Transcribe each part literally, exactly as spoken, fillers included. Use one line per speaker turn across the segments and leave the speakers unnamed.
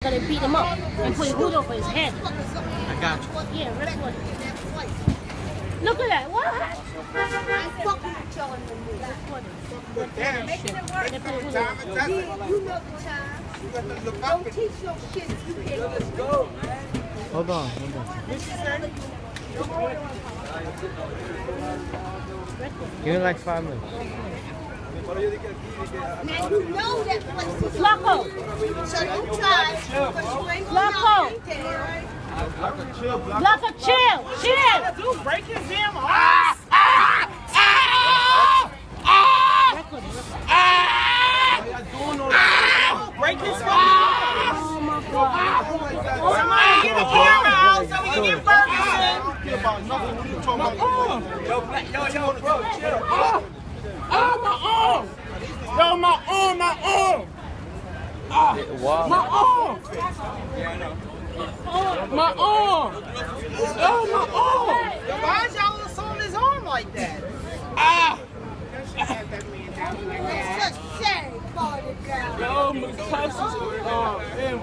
So they beat him up and put a hood over his head.
I got you.
Yeah, record. Look at that. What?
I fucking telling them
Record.
that. Making it work.
They put a hood over his head.
You know the time. Don't teach your shit if you can't. Let's go.
Hold on, hold on. Give me like five minutes.
Man, you know that place is
Flacco.
so you try, but you ain't
Flacco.
gonna know.
Flacco, chill. Chill.
Dude, break his damn arm.
Record.
Break his fucking arm.
Oh my God.
Somebody get the camera out so we can get Ferguson.
Yo, black, yo, yo, bro, chill.
Oh, my arm. Yo, my arm, my arm. Ah,
Wow.
my arm. My arm. Oh, my arm. Why y'all assault his arm like that? Ah.
It's a shame, party girl.
Yo, my cousin's arm.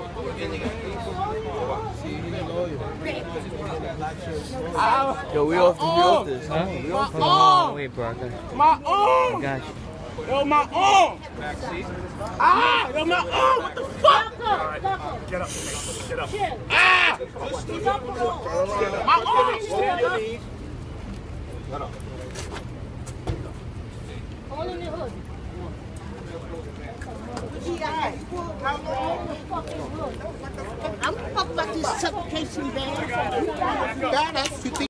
Yo, we off, we off this, huh? We off. Hold on, wait, bro. I got you.
My arm.
I got you.
Yo, my arm. Ah, yo, my arm. What the fuck?
Flacco. Flacco.
Get up, get up.
Chill.
Ah,
He's up alone.
my arm.
All in the hood.
I'm fucked about this suffocation band.
Got us.